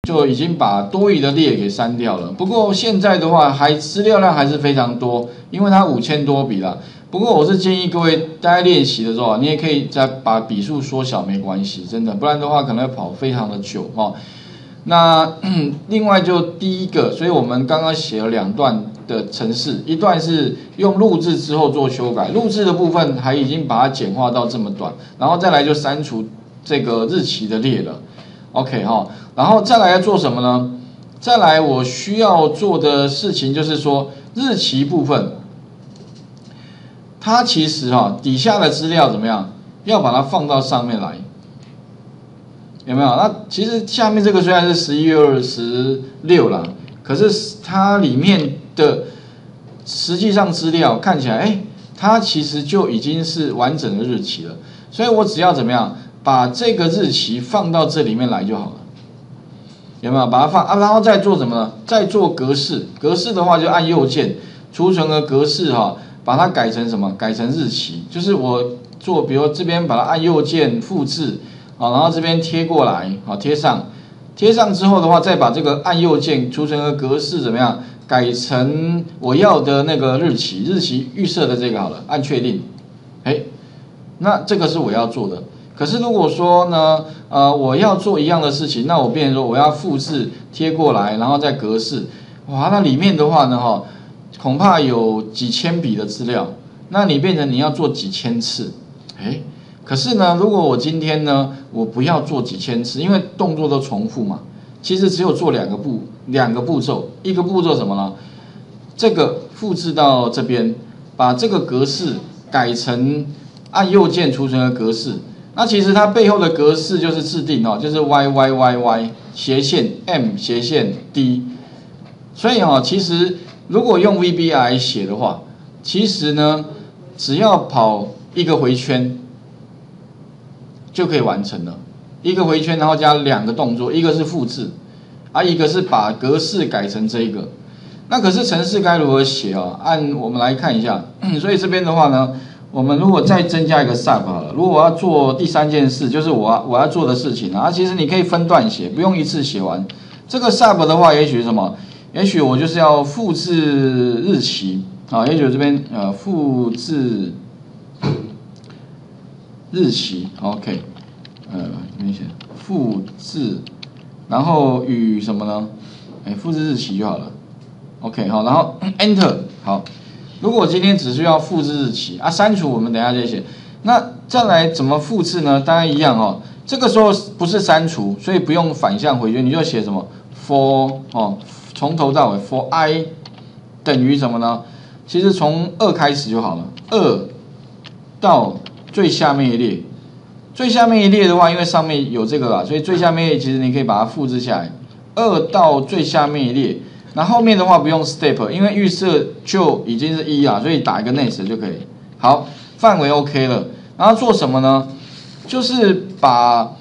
就已经把多余的列给删掉了。不过现在的话，资料量还是非常多，因为它5000多笔啦。不过我是建议各位大家练习的时候你也可以再把笔数缩小，没关系，真的，不然的话可能会跑非常的久哦。那另外就第一个，所以我们刚刚写了2段的程式，一段是用录制之后做修改，录制的部分还已经把它简化到这么短，然后再来就删除这个日期的列了 ，OK 哈，然后再来要做什么呢？再来我需要做的事情就是说日期部分，它其实底下的资料怎么样，要把它放到上面来。有没有？那其实下面这个虽然是11月26啦，可是它里面的实际上资料看起来，它其实就已经是完整的日期了。所以我只要怎么样，把这个日期放到这里面来就好了。有没有？把它放然后再做什么呢？再做格式。格式的话就按右键，储存的格式把它改成什么？改成日期。就是我做，比如这边把它按右键复制。然后这边贴过来，贴上之后的话，再把这个按右键储存的格式怎么样？改成我要的那个日期预设的这个好了，按确定。那这个是我要做的。可是如果说呢，我要做一样的事情，那我变成说我要复制贴过来，然后再格式，哇，那里面的话呢，恐怕有几千笔的资料，那你变成你要做几千次，可是呢，如果我今天呢，我不要做几千次，因为动作都重复嘛，其实只有做两个步骤，一个步骤什么呢？这个复制到这边，把这个格式改成按右键储存的格式。那其实它背后的格式就是制定就是 YYYY 斜线 M 斜线 D， 所以其实如果用 VB 来写的话，其实呢，只要跑一个回圈。就可以完成了，一个回圈，然后加2个动作，一个是复制，一个是把格式改成这一个。那可是程式该如何写按我们来看一下，所以这边的话呢，我们如果再增加一个 sub 好了，如果我要做第3件事，就是我要做的事情其实你可以分段写，不用一次写完。这个 sub 的话，也许什么？也许我就是要复制日期也许我这边复制。日期 ，OK， 这边写复制，然后与什么呢？复制日期就好了 ，OK， 好，然后 Enter， 好。如果我今天只需要复制日期删除我们等一下再写。那再来怎么复制呢？当然一样这个时候不是删除，所以不用反向回圈，你就写什么 for 从头到尾 for I 等于什么呢？其实从2开始就好了，2到最下面一列，最下面一列的话，因为上面有这个啦，所以最下面一列其实你可以把它复制下来，2到最下面一列。那后面的话不用 step， 因为预设就已经是1啦，所以打一个 next 就可以。好，范围 OK 了，然后做什么呢？就是把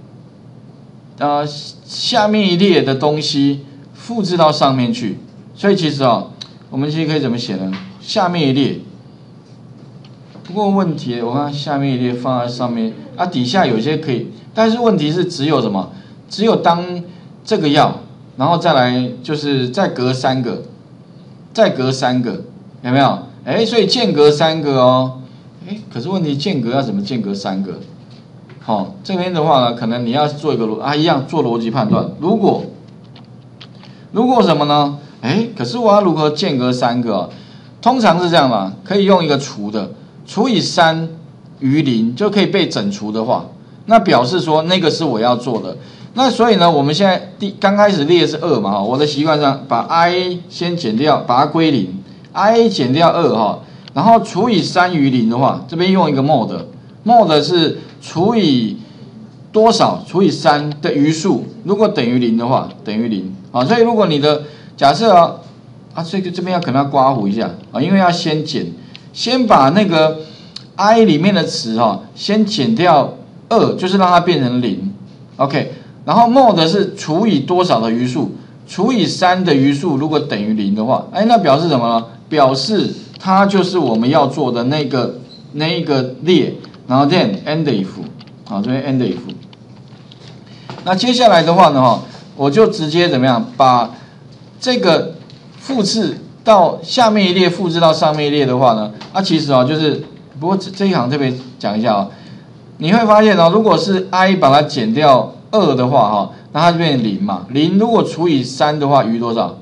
下面一列的东西复制到上面去。所以其实我们其实可以怎么写呢？下面一列。不过问题，我看下面一列放在上面底下有些可以，但是问题是只有什么？只有当这个要，然后再来就是再隔3个，再隔3个，有没有？所以间隔3个可是问题间隔要怎么间隔3个？这边的话呢，可能你要做一个一样做逻辑判断。如果什么呢？可是我要如何间隔3个？通常是这样嘛，可以用一个除的。除以3余0就可以被整除的话，那表示说那个是我要做的。那所以呢，我们现在刚开始列是2嘛我的习惯上把 I 先减掉，把它归0 ，I 减掉2然后除以3余0的话，这边用一个 mod 是除以多少？除以3的余数，如果等于0的话，等于0所以如果你的假设所以这边可能要刮胡一下因为要先减。先把那个 I 里面的词先减掉2，就是让它变成0 ，OK。然后 mod 是除以多少的余数？除以3的余数，如果等于0的话，那表示什么呢？表示它就是我们要做的那一个列，然后 then end if， 这边 end if。那接下来的话呢， 我就直接怎么样把这个复制到下面一列，复制到上面一列的话呢，其实就是，不过这一行特别讲一下你会发现如果是 i 把它减掉2的话那它就变成0嘛，0如果除以3的话，余多少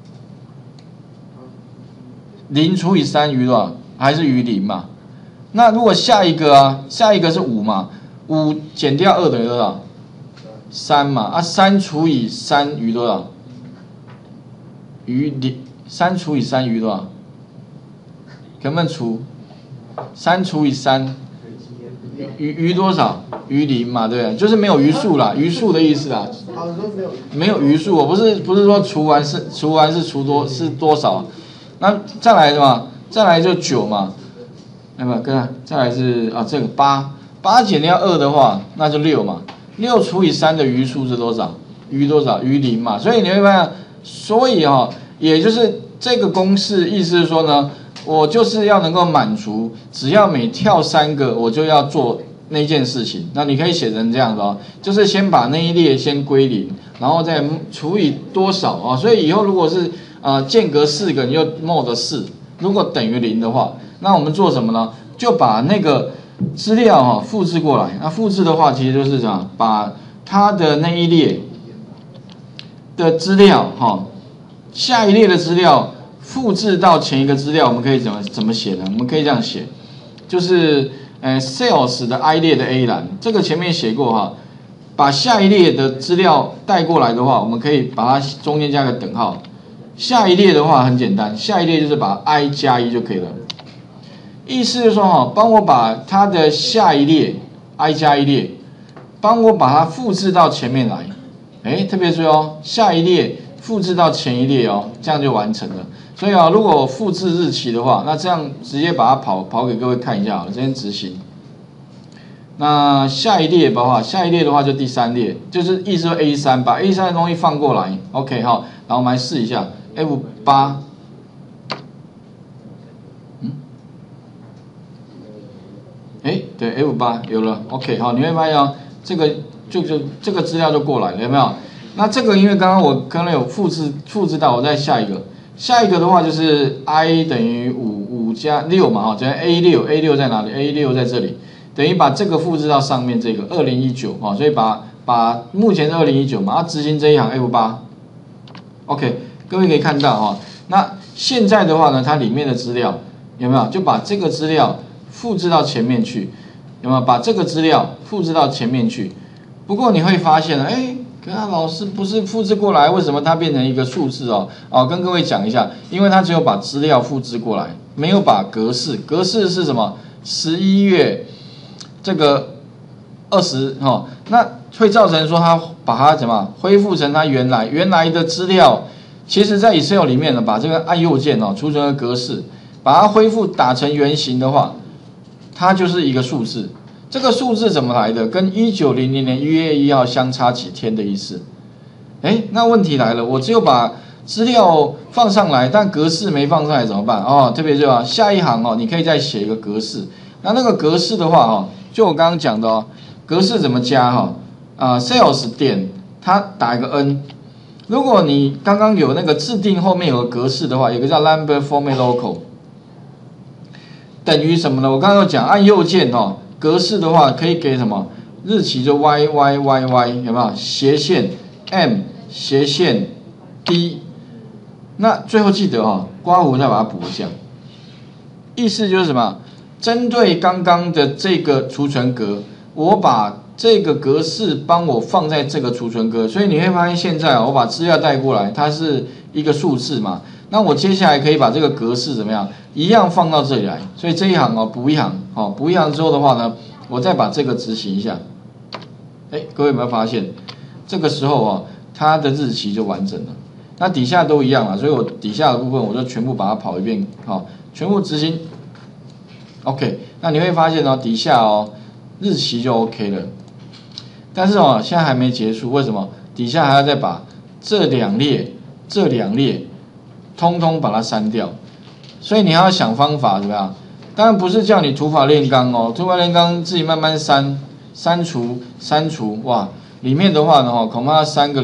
？0除以3余多少？还是余0嘛？那如果下一个下一个是5嘛，5减掉2等于多少？3嘛，3除以3余多少？余0。3除以3余多少？可不可以除？3除以3余多少？余0嘛，对不对？就是没有余数啦，余数的意思啦。没有余数，我不是说除完是多少？那再来的嘛，再来就9嘛，那么再来是这个8减掉2的话，那就6嘛。6除以3的余数是多少？余多少？余0嘛。所以你会发现，所以也就是这个公式意思是说呢，我就是要能够满足，只要每跳3个，我就要做那件事情。那你可以写成这样的就是先把那一列先归0，然后再除以多少所以以后如果是间隔4个，你就 mod 4，如果等于0的话，那我们做什么呢？就把那个资料复制过来。那复制的话，其实就是这样，把它的那一列的资料下一列的资料复制到前一个资料，我们可以怎么写呢？我们可以这样写，就是sales 的 i 列的 A 栏，这个前面写过把下一列的资料带过来的话，我们可以把它中间加个等号。下一列的话很简单，下一列就是把 i 加1就可以了。意思就是说帮我把它的下一列 i 加1列，帮我把它复制到前面来。特别注意下一列复制到前一列这样就完成了。所以如果我复制日期的话，那这样直接把它跑给各位看一下这边执行。那下一列的话就第3列，就是意思说 A3， 把 A3 的东西放过来 ，OK 然后我们来试一下 F8，对 F8 有了 ，OK 好，你会发现这个这个资料就过来了，有没有？那这个因为刚刚我可能有复制到，我再下一个的话就是 i 等于5加6嘛等于 A6 在哪里 ？A6 在这里，等于把这个复制到上面这个2019所以把目前是2019嘛，执行这一行 F8，OK， 各位可以看到那现在的话呢，它里面的资料有没有？就把这个资料复制到前面去，有没有？把这个资料复制到前面去。不过你会发现老师不是复制过来，为什么它变成一个数字跟各位讲一下，因为它只有把资料复制过来，没有把格式是什么？11月这个20那会造成说它把它怎么恢复成它原来的资料。其实在 Excel 里面呢，把这个按右键储存的格式，把它恢复打成原形的话，它就是一个数字。这个数字怎么来的？跟1900年1月1号相差几天的意思。那问题来了，我只有把资料放上来，但格式没放上来怎么办？特别是下一行你可以再写一个格式。那个格式的话就我刚刚讲的格式怎么加sales 点它打一个 n。如果你刚刚有那个制定后面有个格式的话，有个叫 number format local， 等于什么呢？我刚刚有讲按右键格式的话可以给什么？日期就 YYYY 有没有？斜线 M 斜线 D， 那最后记得刮弧再把它补一下。意思就是什么？针对刚刚的这个储存格，我把这个格式帮我放在这个储存格，所以你会发现现在我把资料带过来，它是一个数字嘛。那我接下来可以把这个格式怎么样？一样放到这里来，所以这一行补一行，补一行之后的话呢，我再把这个执行一下。各位有没有发现？这个时候它的日期就完整了。那底下都一样了，所以我底下的部分我就全部把它跑一遍，全部执行。OK， 那你会发现底下日期就 OK 了。但是现在还没结束，为什么？底下还要再把这两列通通把它删掉，所以你还要想方法怎么样？当然不是叫你土法炼钢土法炼钢自己慢慢删除，哇，里面的话呢恐怕要删个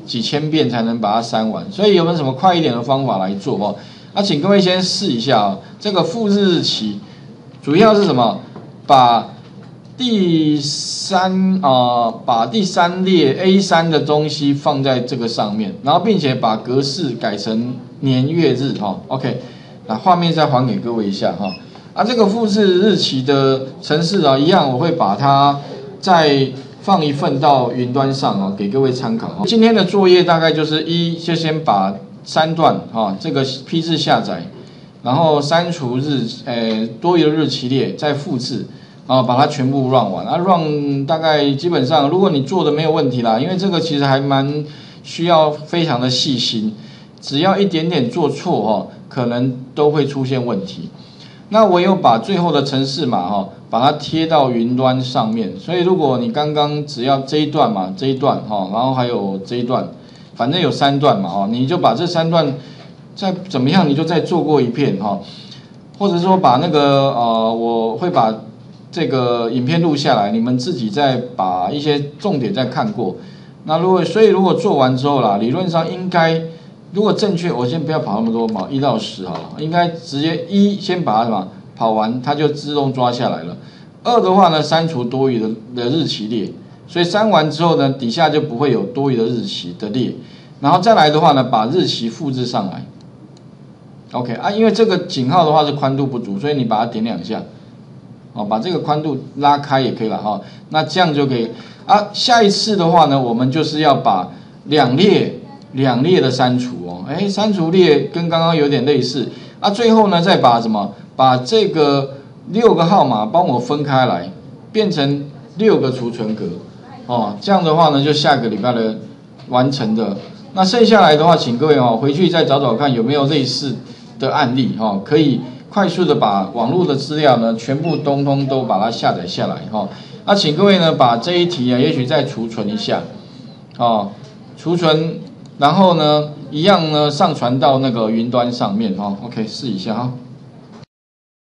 几千遍才能把它删完，所以有没有什么快一点的方法来做哦？那请各位先试一下哦。这个复制日期主要是什么？把第三列 A3 的东西放在这个上面，然后并且把格式改成年月日哈。OK， 那画面再还给各位一下哈。这个复制日期的程式一样，我会把它再放一份到云端上给各位参考。今天的作业大概就是就先把3段这个批次下载，然后删除多余的日期列，再复制。把它全部 run 完，run 大概基本上，如果你做的没有问题啦，因为这个其实还蛮需要非常的细心，只要一点点做错可能都会出现问题。那我有把最后的程式码把它贴到云端上面，所以如果你刚刚只要这一段嘛，这一段然后还有这一段，反正有3段嘛你就把这3段再怎么样，你就再做过一遍或者说把那个我会把这个影片录下来，你们自己再把一些重点再看过。那所以如果做完之后啦，理论上应该如果正确，我先不要跑那么多嘛，1到10好了，应该直接先把它跑完，它就自动抓下来了。2的话呢，删除多余的日期列，所以删完之后呢，底下就不会有多余的日期的列。然后再来的话呢，把日期复制上来。OK 因为这个井号的话是宽度不足，所以你把它点2下。把这个宽度拉开也可以了那这样就可以下一次的话呢，我们就是要把两列的删除删除列跟刚刚有点类似最后呢再把把这个6个号码帮我分开来，变成6个储存格这样的话呢，就下个礼拜的完成的。那剩下来的话，请各位回去再找找看有没有类似的案例可以快速的把网络的资料呢，全部通通都把它下载下来那请各位呢，把这一题也许再储存一下储存，然后呢，一样呢上传到那个云端上面OK， 试一下